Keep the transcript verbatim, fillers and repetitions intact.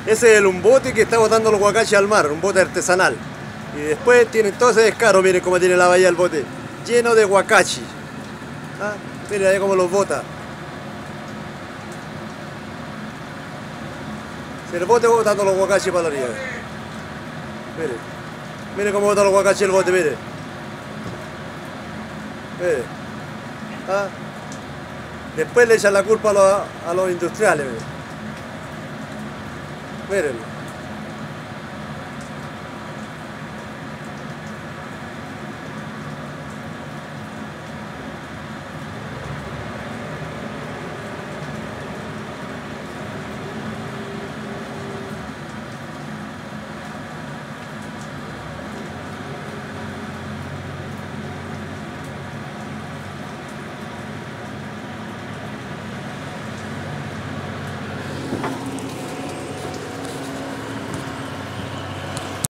Ese es un bote que está botando los guacaches al mar, un bote artesanal. Y después tienen todo ese descaro, miren cómo tiene la bahía el bote, lleno de guacachi. ¿Ah? Miren ahí cómo los bota. El bote botando los guacaches para la orilla. Miren, miren cómo bota los guacaches el bote, miren. Miren. ¿Ah? Después le echan la culpa a los, a los industriales, miren. Mírenlo.